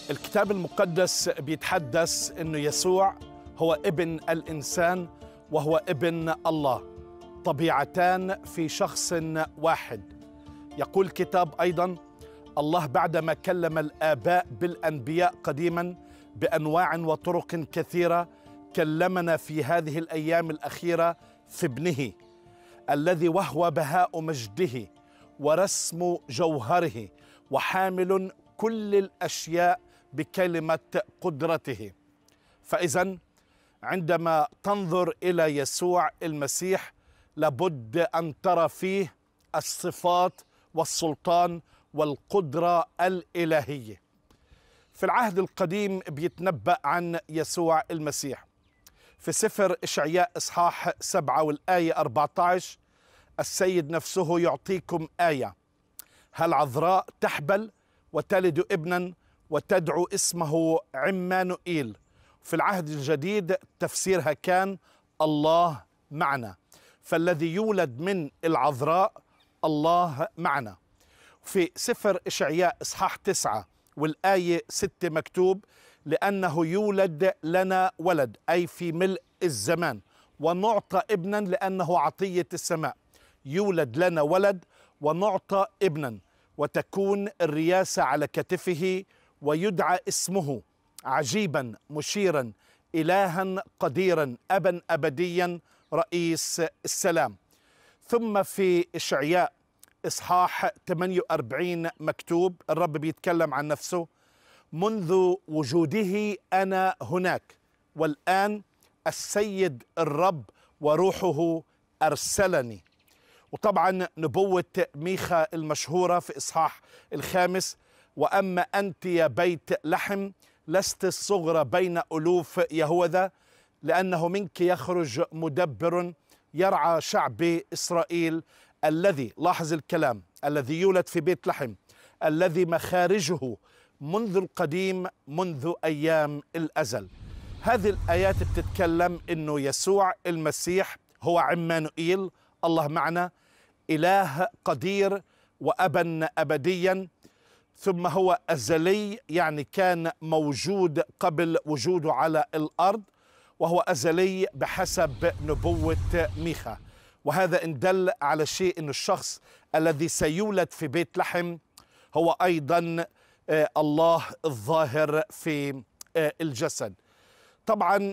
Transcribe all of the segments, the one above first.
الكتاب المقدس بيتحدث إنه يسوع هو ابن الإنسان وهو ابن الله، طبيعتان في شخص واحد. يقول الكتاب أيضا: الله بعدما كلم الآباء بالأنبياء قديما بأنواع وطرق كثيرة، كلمنا في هذه الأيام الأخيرة في ابنه الذي وهو بهاء مجده ورسم جوهره وحامل كل الأشياء بكلمة قدرته. فإذا عندما تنظر إلى يسوع المسيح لابد أن ترى فيه الصفات والسلطان والقدرة الإلهية. في العهد القديم بيتنبأ عن يسوع المسيح في سفر إشعياء إصحاح 7 والآية 14: السيد نفسه يعطيكم آية، هل عذراء تحبل وتلد ابنا وتدعو اسمه عمانوئيل. في العهد الجديد تفسيرها كان الله معنا، فالذي يولد من العذراء الله معنا. في سفر إشعياء إصحاح 9 والآية 6 مكتوب: لأنه يولد لنا ولد، أي في ملء الزمان، ونعطى ابنا لأنه عطية السماء. يولد لنا ولد ونعطى ابنا، وتكون الرياسة على كتفه، ويدعى اسمه عجيبا مشيرا إلها قديرا أبا أبديا رئيس السلام. ثم في إشعياء إصحاح 48 مكتوب، الرب بيتكلم عن نفسه: منذ وجوده أنا هناك، والآن السيد الرب وروحه أرسلني. وطبعا نبوة ميخا المشهورة في إصحاح 5: وأما أنت يا بيت لحم لست الصغرى بين ألوف يهوذا، لأنه منك يخرج مدبر يرعى شعب إسرائيل، الذي، لاحظ الكلام، الذي يولد في بيت لحم، الذي مخارجه منذ القديم منذ أيام الأزل. هذه الآيات بتتكلم إنه يسوع المسيح هو عمانوئيل، الله معنا، إله قدير وأبا أبديا، ثم هو أزلي، يعني كان موجود قبل وجوده على الأرض، وهو أزلي بحسب نبوة ميخا. وهذا إن دل على شيء، إن الشخص الذي سيولد في بيت لحم هو أيضا الله الظاهر في الجسد. طبعا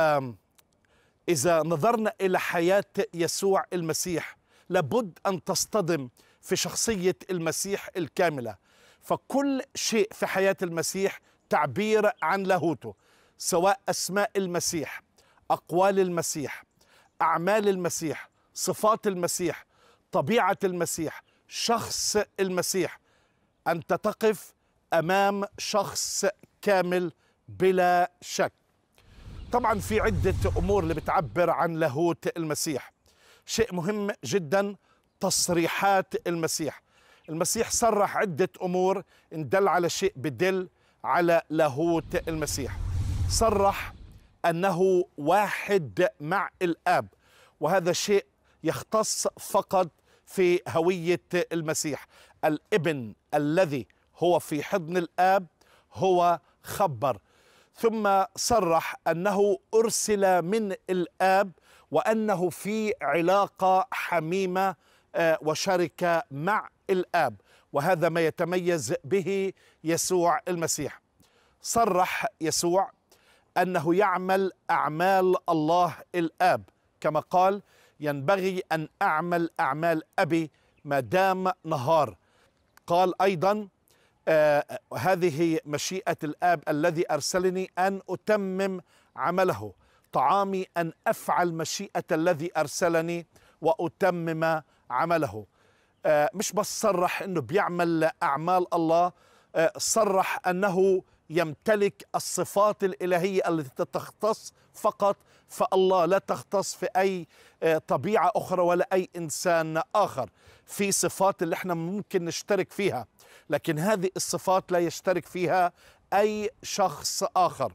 إذا نظرنا إلى حياة يسوع المسيح لابد أن تصطدم في شخصية المسيح الكاملة. فكل شيء في حياة المسيح تعبير عن لاهوته، سواء أسماء المسيح، أقوال المسيح، أعمال المسيح، صفات المسيح، طبيعة المسيح، شخص المسيح. أنت تقف أمام شخص كامل بلا شك. طبعا في عدة أمور اللي بتعبر عن لاهوت المسيح. شيء مهم جدا تصريحات المسيح. المسيح صرح عدة أمور إن دل على شيء بدل على لاهوت المسيح. صرح أنه واحد مع الآب، وهذا شيء يختص فقط في هوية المسيح. الابن الذي هو في حضن الآب هو خبر. ثم صرح أنه أرسل من الآب، وأنه في علاقة حميمة وشركة مع الآب، وهذا ما يتميز به يسوع المسيح. صرح يسوع أنه يعمل أعمال الله الآب، كما قال: ينبغي أن أعمل أعمال أبي ما دام نهار. قال أيضا: هذه مشيئة الآب الذي أرسلني أن أتمم عمله، طعامي أن أفعل مشيئة الذي أرسلني وأتمم عمله. مش بس صرح أنه بيعمل أعمال الله، صرح أنه يمتلك الصفات الإلهية التي تختص فقط فالله، لا تختص في أي طبيعة أخرى ولا أي إنسان آخر. في صفات اللي احنا ممكن نشترك فيها، لكن هذه الصفات لا يشترك فيها أي شخص آخر.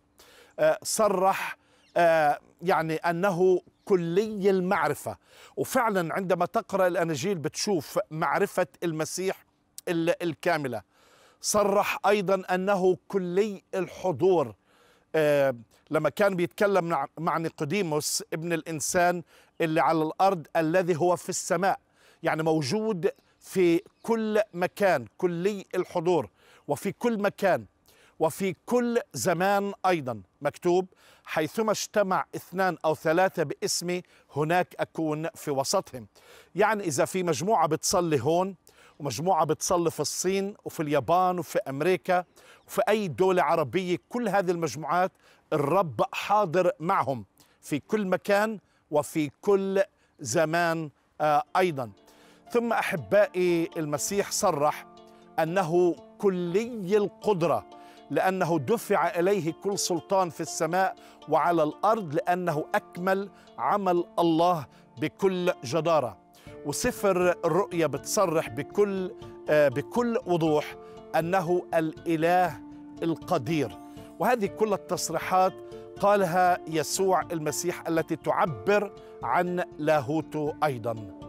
صرح يعني أنه كلي المعرفة، وفعلا عندما تقرأ الأناجيل بتشوف معرفة المسيح الكاملة. صرح أيضا أنه كلي الحضور. لما كان بيتكلم مع نيقوديموس ابن الإنسان اللي على الأرض الذي هو في السماء، يعني موجود في كل مكان، كلي الحضور، وفي كل مكان وفي كل زمان. أيضا مكتوب حيثما اجتمع 2 أو 3 باسمي هناك أكون في وسطهم. يعني إذا في مجموعة بتصلي هون، ومجموعة بتصلي في الصين وفي اليابان وفي أمريكا وفي أي دولة عربية، كل هذه المجموعات الرب حاضر معهم في كل مكان وفي كل زمان أيضا. ثم أحبائي المسيح صرح أنه كلي القدرة، لأنه دفع إليه كل سلطان في السماء وعلى الأرض، لأنه أكمل عمل الله بكل جدارة. وسفر الرؤيا بتصرح بكل وضوح أنه الإله القدير. وهذه كل التصريحات قالها يسوع المسيح التي تعبر عن لاهوته أيضا.